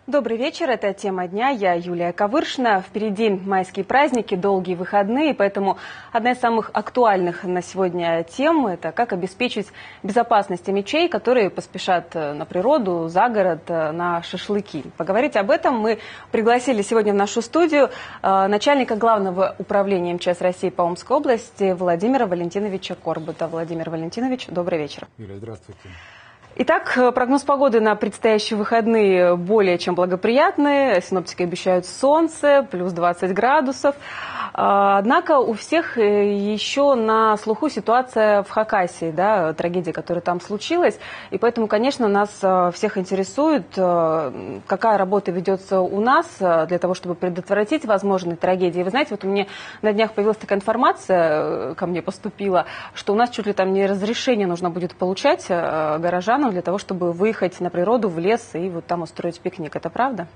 Добрый вечер, это «Тема дня», я Юлия Ковыршина. Впереди майские праздники, долгие выходные, поэтому одна из самых актуальных на сегодня тем – это как обеспечить безопасность мечей, которые поспешат на природу, за город, на шашлыки. Поговорить об этом мы пригласили сегодня в нашу студию начальника Главного управления МЧС России по Омской области Владимира Валентиновича Корбута. Владимир Валентинович, добрый вечер. Юлия, здравствуйте. Итак, прогноз погоды на предстоящие выходные более чем благоприятный. Синоптики обещают солнце, плюс 20 градусов. Однако у всех еще на слуху ситуация в Хакасии, да, трагедия, которая там случилась. И поэтому, конечно, нас всех интересует, какая работа ведется у нас для того, чтобы предотвратить возможные трагедии. Вы знаете, вот у меня на днях появилась такая информация, ко мне поступила, что у нас чуть ли там не разрешение нужно будет получать горожанам для того, чтобы выехать на природу, в лес и вот там устроить пикник. Это правда?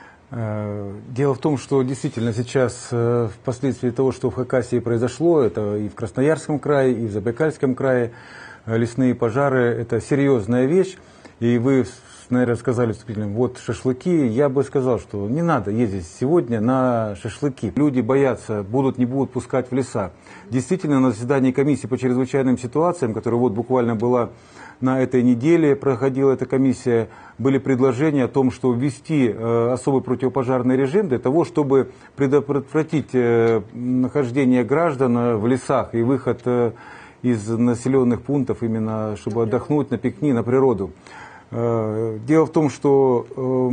Дело в том, что действительно сейчас, впоследствии того, что в Хакасии произошло, это и в Красноярском крае, и в Забайкальском крае, лесные пожары – это серьезная вещь. И вы, наверное, сказали вступительно, вот шашлыки. Я бы сказал, что не надо ездить сегодня на шашлыки. Люди боятся, будут, не будут пускать в леса. Действительно, на заседании комиссии по чрезвычайным ситуациям, которая вот буквально была на этой неделе, проходила эта комиссия, были предложения о том, что ввести особый противопожарный режим для того, чтобы предотвратить нахождение граждан в лесах и выход из населенных пунктов, именно чтобы отдохнуть на пикник, на природу. Дело в том, что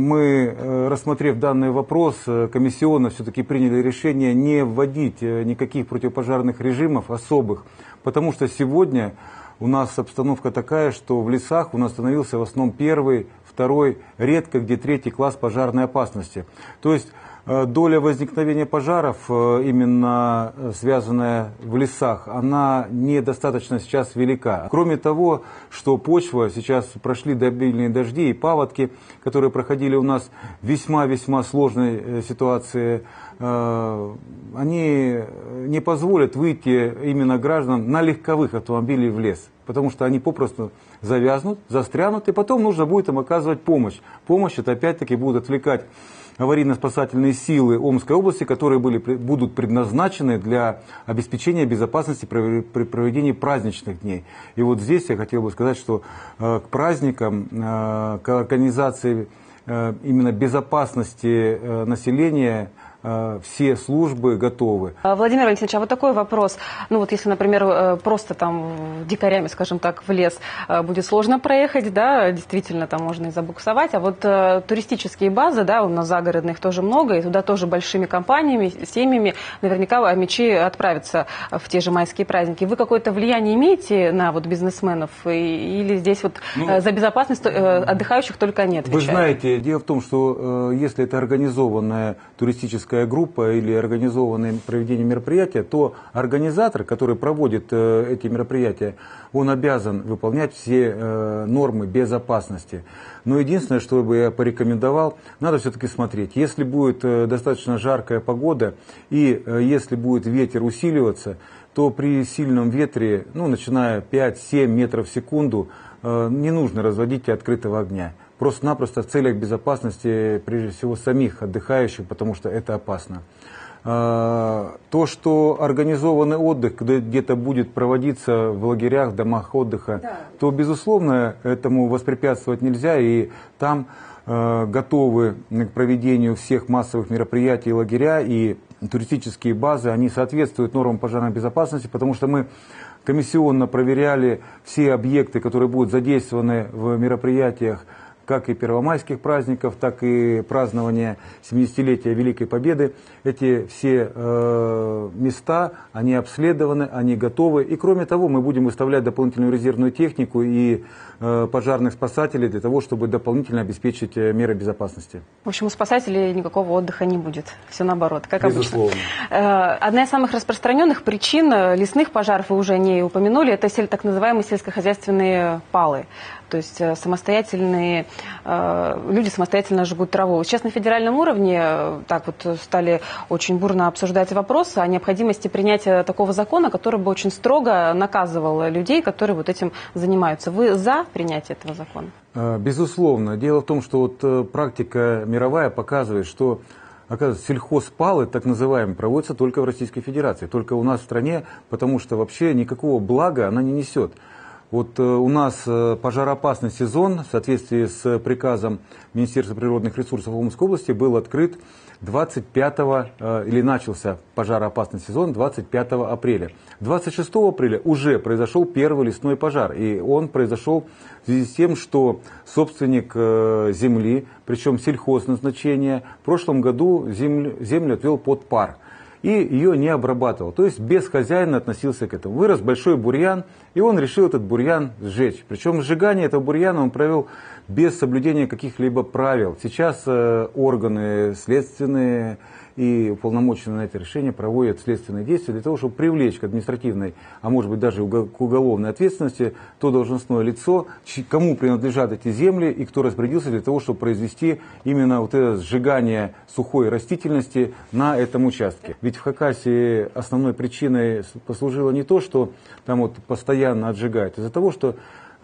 мы, рассмотрев данный вопрос, комиссионно все-таки приняли решение не вводить никаких противопожарных режимов особых, потому что сегодня у нас обстановка такая, что в лесах у нас становился в основном первый, второй, редко где третий класс пожарной опасности. То есть доля возникновения пожаров, именно связанная в лесах, она недостаточно сейчас велика. Кроме того, что почва, сейчас прошли обильные дожди и паводки, которые проходили у нас в весьма-весьма сложной ситуации, они не позволят выйти именно гражданам на легковых автомобилях в лес, потому что они попросту завязнут, застрянут, и потом нужно будет им оказывать помощь. Помощь это опять-таки будут отвлекать аварийно-спасательные силы Омской области, которые будут предназначены для обеспечения безопасности при проведении праздничных дней. И вот здесь я хотел бы сказать, что к праздникам, к организации именно безопасности населения все службы готовы. Владимир Валентинович, а вот такой вопрос. Ну вот если, например, просто там дикарями, скажем так, в лес будет сложно проехать, да, действительно там можно и забуксовать, а вот туристические базы, да, у нас загородных тоже много, и туда тоже большими компаниями, семьями наверняка мечи отправятся в те же майские праздники. Вы какое-то влияние имеете на вот бизнесменов или здесь вот за безопасность отдыхающих только они отвечают? Вы знаете, дело в том, что если это организованная туристическая группа или организованное проведение мероприятия, то организатор, который проводит эти мероприятия, он обязан выполнять все нормы безопасности. Но единственное, что бы я порекомендовал, надо все-таки смотреть. Если будет достаточно жаркая погода и если будет ветер усиливаться, то при сильном ветре, начиная 5-7 метров в секунду, не нужно разводить открытого огня. Просто-напросто в целях безопасности, прежде всего, самих отдыхающих, потому что это опасно. То, что организованный отдых где-то будет проводиться в лагерях, в домах отдыха, то, безусловно, этому воспрепятствовать нельзя. И там готовы к проведению всех массовых мероприятий лагеря и туристические базы, они соответствуют нормам пожарной безопасности, потому что мы комиссионно проверяли все объекты, которые будут задействованы в мероприятиях, как и первомайских праздников, так и празднования 70-летия Великой Победы. Эти все места, они обследованы, они готовы. И кроме того, мы будем выставлять дополнительную резервную технику и пожарных спасателей для того, чтобы дополнительно обеспечить меры безопасности. В общем, у спасателей никакого отдыха не будет. Все наоборот, как обычно. Одна из самых распространенных причин лесных пожаров, вы уже не упомянули, это так называемые сельскохозяйственные палы. То есть люди самостоятельно жгут траву. Сейчас на федеральном уровне так вот стали очень бурно обсуждать вопросы о необходимости принятия такого закона, который бы очень строго наказывал людей, которые вот этим занимаются. Вы за принятие этого закона? Безусловно. Дело в том, что вот практика мировая показывает, что, оказывается, сельхозпалы, так называемые, проводятся только в Российской Федерации, только у нас в стране, потому что вообще никакого блага она не несет. Вот у нас пожароопасный сезон в соответствии с приказом Министерства природных ресурсов Омской области был открыт начался пожароопасный сезон 25 апреля. 26 апреля уже произошел первый лесной пожар. И он произошел в связи с тем, что собственник земли, причем сельхозназначения, в прошлом году землю отвел под пар. И ее не обрабатывал. То есть бесхозяйно относился к этому. Вырос большой бурьян, и он решил этот бурьян сжечь. Причем сжигание этого бурьяна он провел без соблюдения каких-либо правил. Сейчас органы следственные и уполномоченные на это решение проводят следственные действия для того, чтобы привлечь к административной, а может быть даже к уголовной ответственности то должностное лицо, кому принадлежат эти земли и кто распорядился для того, чтобы произвести именно вот это сжигание сухой растительности на этом участке. Ведь в Хакасии основной причиной послужило не то, что там вот постоянно отжигают, из-за того, что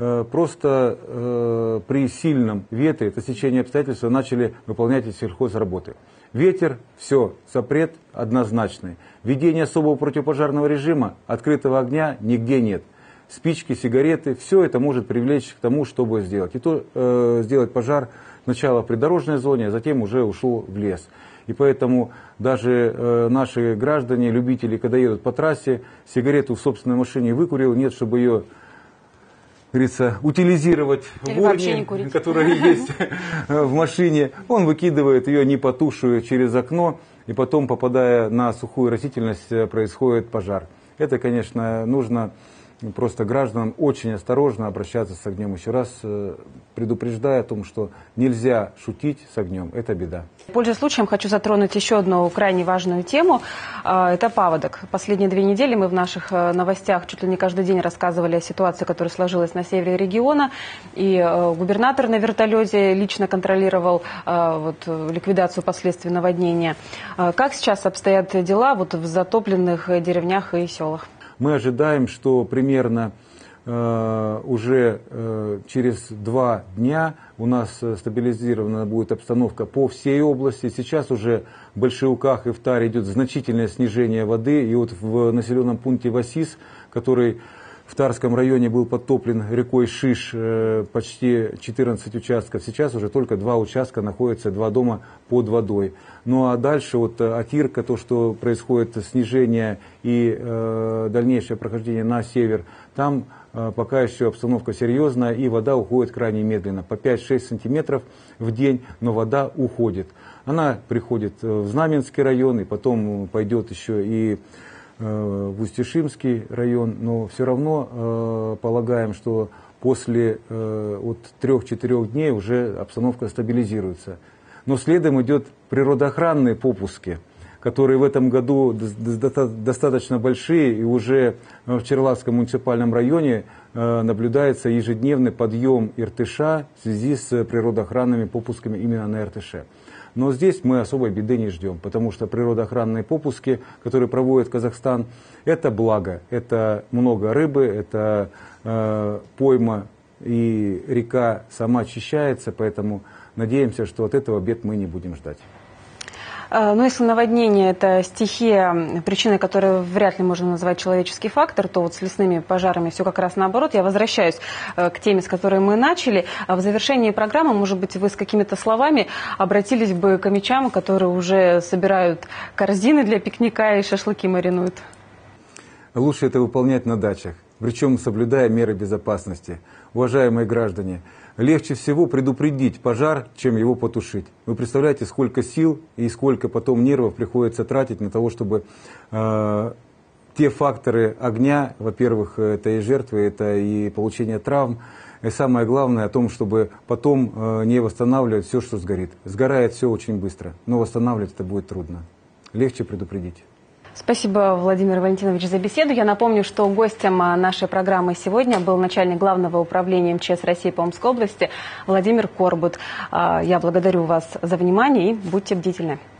просто при сильном ветре, это стечение обстоятельств, начали выполнять эти сельхозработы. Ветер, все, запрет однозначный. Введение особого противопожарного режима, открытого огня нигде нет. Спички, сигареты, все это может привлечь к тому, чтобы сделать. И то сделать пожар сначала в придорожной зоне, а затем уже ушел в лес. И поэтому даже наши граждане, любители, когда едут по трассе, сигарету в собственной машине выкурил, нет, чтобы ее, говорится, утилизировать в урне, которая есть в машине. Он выкидывает ее непотухшую через окно, и потом, попадая на сухую растительность, происходит пожар. Это, конечно, нужно просто гражданам очень осторожно обращаться с огнем. Еще раз предупреждаю о том, что нельзя шутить с огнем. Это беда. Пользуясь случаем, хочу затронуть еще одну крайне важную тему. Это паводок. Последние 2 недели мы в наших новостях чуть ли не каждый день рассказывали о ситуации, которая сложилась на севере региона. И губернатор на вертолете лично контролировал ликвидацию последствий наводнения. Как сейчас обстоят дела в затопленных деревнях и селах? Мы ожидаем, что примерно уже через 2 дня у нас стабилизирована будет обстановка по всей области. Сейчас уже в Большеуках и в Таре идет значительное снижение воды. И вот в населенном пункте Васис, который в Тарском районе был подтоплен рекой Шиш, почти 14 участков. Сейчас уже только 2 участка находятся, 2 дома под водой. Ну а дальше вот Атирка, то, что происходит снижение и дальнейшее прохождение на север, там пока еще обстановка серьезная, и вода уходит крайне медленно, по 5-6 сантиметров в день, но вода уходит. Она приходит в Знаменский район, и потом пойдет еще и в Усть-Ишимский район, но все равно полагаем, что после 3-4 дней уже обстановка стабилизируется. Но следом идет природоохранные попуски, которые в этом году достаточно большие, и уже в Черлатском муниципальном районе наблюдается ежедневный подъем Иртыша в связи с природоохранными попусками именно на Иртыше. Но здесь мы особой беды не ждем, потому что природоохранные попуски, которые проводит Казахстан, это благо. Это много рыбы, это пойма, и река сама очищается, поэтому надеемся, что от этого бед мы не будем ждать. Но если наводнение – это стихия, причиной которой вряд ли можно назвать человеческий фактор, то вот с лесными пожарами все как раз наоборот. Я возвращаюсь к теме, с которой мы начали. В завершении программы, может быть, вы с какими-то словами обратились бы к омичам, которые уже собирают корзины для пикника и шашлыки маринуют? Лучше это выполнять на дачах, причем соблюдая меры безопасности. Уважаемые граждане, легче всего предупредить пожар, чем его потушить. Вы представляете, сколько сил и сколько потом нервов приходится тратить на того, чтобы те факторы огня, во-первых, это и жертвы, это и получение травм, и самое главное о том, чтобы потом не восстанавливать все, что сгорит. Сгорает все очень быстро, но восстанавливать это будет трудно. Легче предупредить. Спасибо, Владимир Валентинович, за беседу. Я напомню, что гостем нашей программы сегодня был начальник Главного управления МЧС России по Омской области Владимир Корбут. Я благодарю вас за внимание и будьте бдительны.